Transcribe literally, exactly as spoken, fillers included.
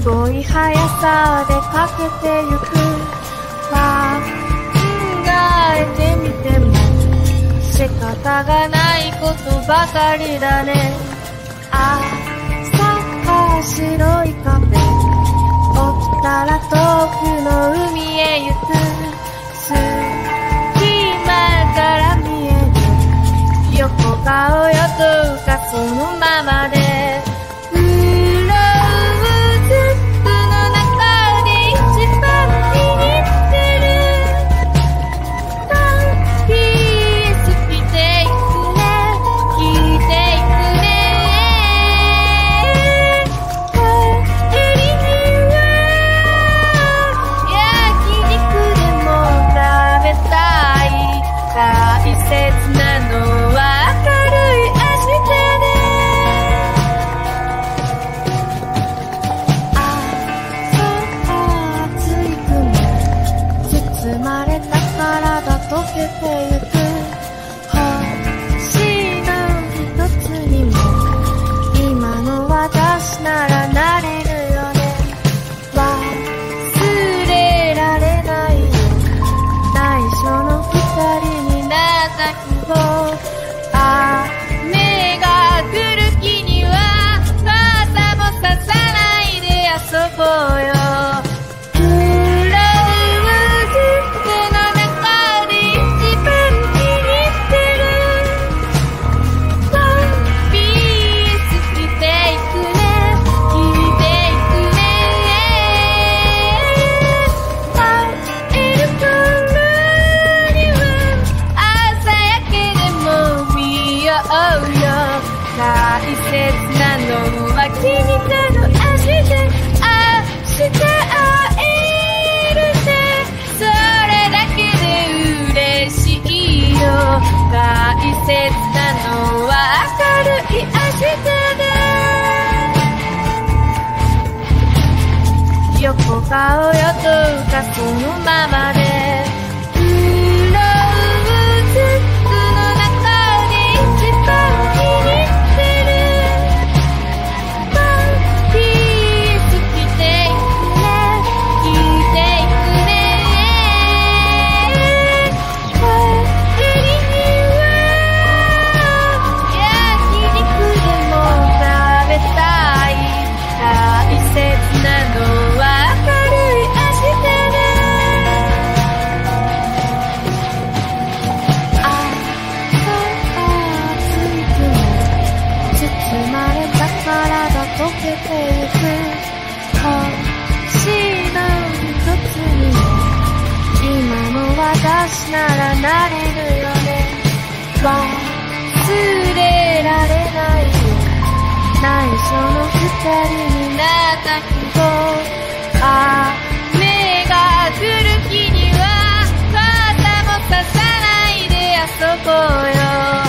ごい速さでかけてゆく。考えてみても仕方がないことばかりだね。朝白い壁起きたら遠くの海へ行く。隙間から見える横顔よと浮かそのままで。クローズップの中で一番気に入ってる。ピース着ていくね、着ていくね。帰りには焼肉でも食べたい。大切なのは明るい明日で。熱い雲包まれた体溶けてゆく。星の一つにも今の私ならなれるよね。忘れられないよ内緒の二人になった希望。雨が来る日には傘もささないで遊ぼうよ。クローズップの中で一番気に入ってる。ワンピース着ていくね、着ていくね。会える頃には朝焼けでも見ようよ。大切なのは君との明日で。明日会えるね、それだけで嬉しいよ。大切なのは明るい明日で。横顔よと浮かそのままで。クローズップの中で一番気に入ってる。ワンピース着ていくね、着ていくね。帰りには焼肉でも食べたい。大切なのは明るい明日で。熱い雲包まれた体溶けてゆく。星の一つにも今の私ならなれるよね。忘れられないよ内緒の二人になった希望。雨が来る日には傘もささないで遊ぼうよ。